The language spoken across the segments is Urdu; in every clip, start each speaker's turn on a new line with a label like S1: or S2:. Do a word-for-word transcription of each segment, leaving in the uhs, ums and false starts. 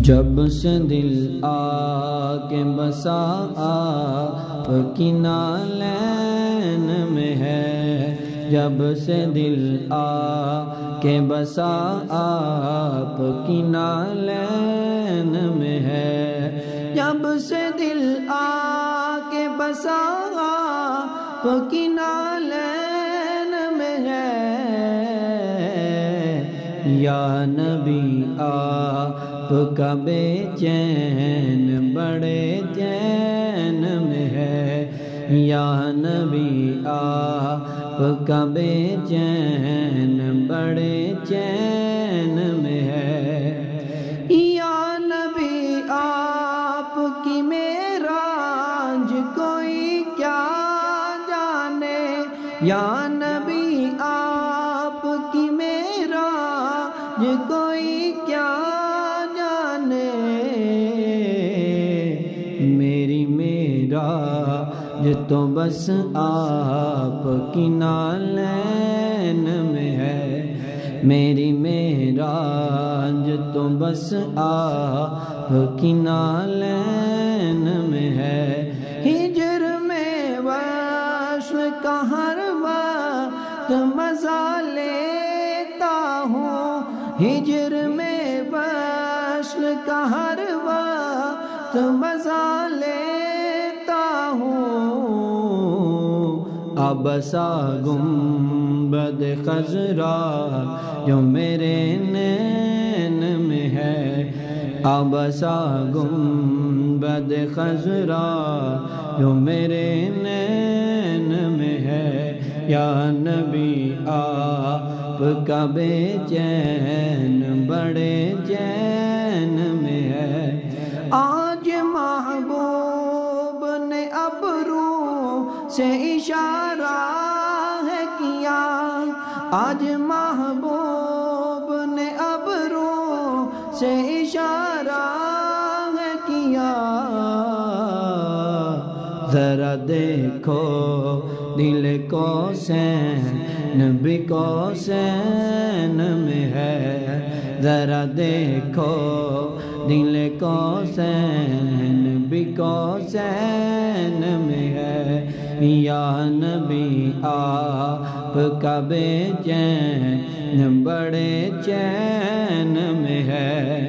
S1: جب سے دل آ کے بسا آپ کی نالین میں ہے، جب سے دل آ کے بسا آپ کی نالین میں ہے، جب سے دل آ کے بسا آپ کی نالین میں ہے، یا نبی آپ کا بے چین بڑے چین میں ہے، یا نبی آپ کا بے چین بڑے چین میں ہے، یا نبی آپ کی معراج کوئی کیا جانے، یا نبی آپ کی معراج کوئی کیا میری معراج تو بس آپ کی نالین میں ہے، میری معراج تو بس آپ کی نالین میں ہے، ہجر میں وصل کا ہر وقت مزہ لیتا ہوں، ہجر میں وصل کا ہر وقت مزہ لیتا ہوں، عبسا گنبد خضرا جو میرے نین میں ہے، عبسا گنبد خضرا جو میرے نین میں ہے، یا نبی آپ کا بے چین بڑے چین میں ہے، آج محبوب نے ابرو سے اشارہ ہے کیا، آج محبوب نے ابرو سے اشارہ ہے کیا، ذرا دیکھو دل کو سین بھی کو سین میں ہے، ذرا دیکھو دل کو سین بھی کو سین میں ہے، یا نبی آپ کا بے چین بڑے چین میں ہے،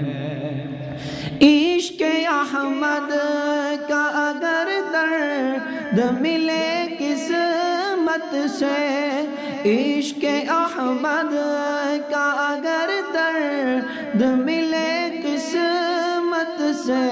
S1: عشق احمد کا اگر درد ملے قسمت سے، عشق احمد کا اگر درد ملے قسمت سے،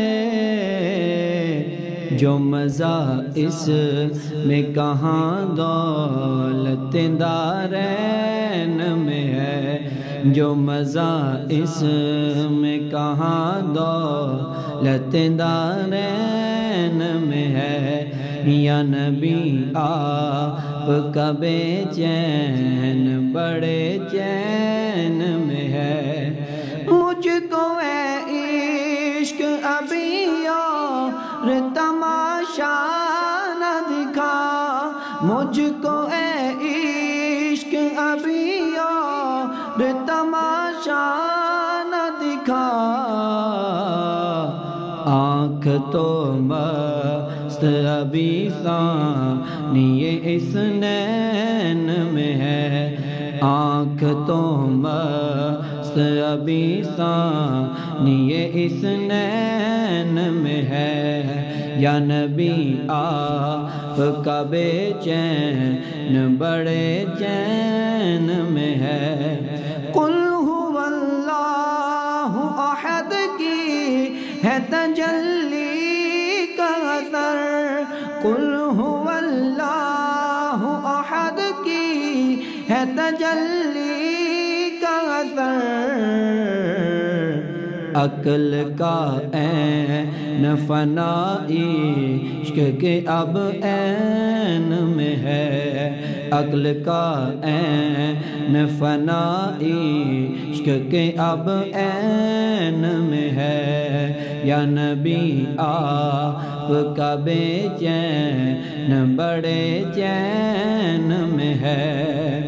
S1: جو مزہ اس میں کہاں دولت دارین میں ہے، جو مزہ اس میں کہاں دولت دارین میں ہے، یا نبی آپ کا بے چین بڑے چین میں ہے، مجھ کو اے عشق ابھی اور تماشا نہ دکھا، مجھ کو اے عشق ابھی اور تماشا نہ دکھا، آنکھ تو مست ابھی ثانی اس نین میں ہے، آنکھ تو مست ابھی ثانی اس نین میں ہے، یا نبی آپ کا بے چین بڑے چین میں ہے، قل هو اللہ احد کی ہے تجلی کا اثر، قل هو اللہ احد کی ہے تجلی کا اثر، عقل کا عین فنائی عشق کے اب عین میں ہے، عقل کا عین فنائی عشق کے اب عین میں ہے، یا نبی آپ کا بے چین بڑے چین میں ہے،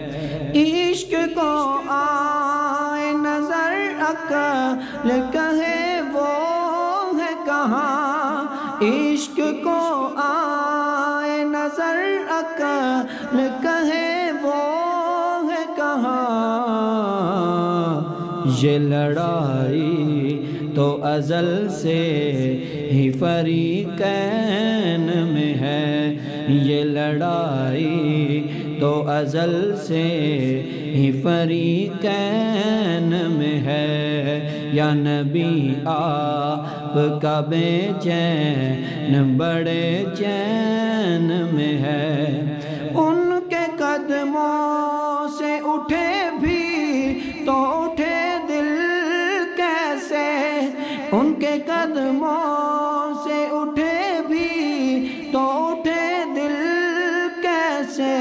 S1: عشق کو آئے نظر عقل کہے وہ جہاں یہ لڑائی تو ازل سے ہی فریقین میں ہے، یہ لڑائی تو ازل سے ہی فریقین میں ہے۔ یا نبی آپ کا بے چین بڑے چین میں ہے، ان کے قدموں سے اٹھے بھی تو اٹھے دل کیسے، ان کے قدموں سے اٹھے بھی تو اٹھے دل کیسے۔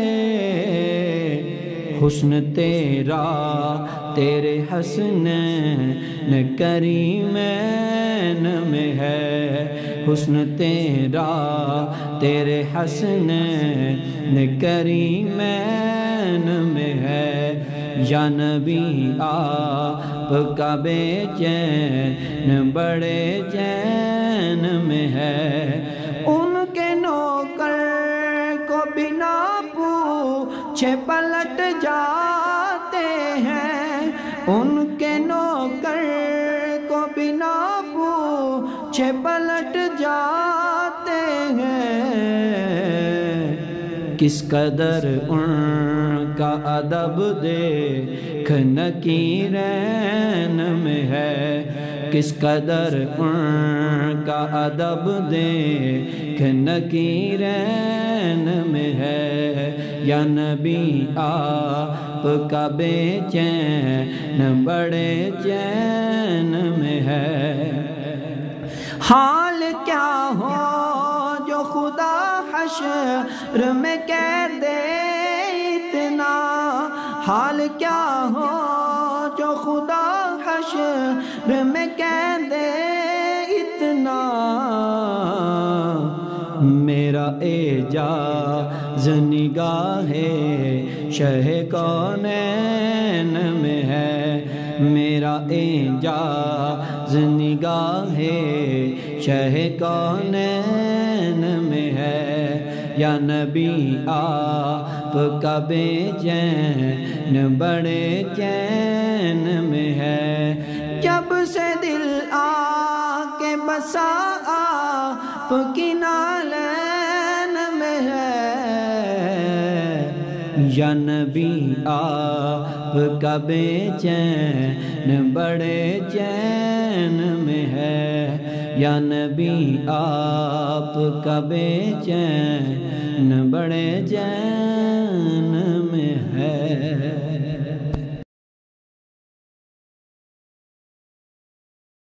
S1: حسن تیرا تیرے حسنین کریمین میں ہے، حسن تیرا تیرے حسنین کریمین میں ہے۔ یا نبی آپ کا بے چین بڑے چین میں ہے، ان کے نوکر کو بنا پوچھے پلٹ جاتے ہیں، ان کے نوکر کو بنا پوچھے پلٹ جاتے ہیں۔ کس قدر ان کا ادب دیکھ نکیرین میں ہے، کس قدر ان کا ادب دیکھ نکیرین میں ہے۔ یا نبی آپ کا بے چین بڑے چین میں ہے، حال کیا ہو جو خدا حشر میں کہہ دے اتنا، حال کیا ہو جو خدا حشر میں کہہ دے اتنا۔ میرا اعجاز نگاہ شہ کونین میں ہے، میرا اعجاز نگاہ شہ کونین میں ہے۔ یا نبی آپ کا بے چین بڑے چین میں ہے، جب سے دل آ کے بسا آپ کی نالین میں ہے۔ یا نبی آپ کا بے چین بڑے چین میں ہے، یا نبی آپ کا بے چین بڑے چین میں ہے۔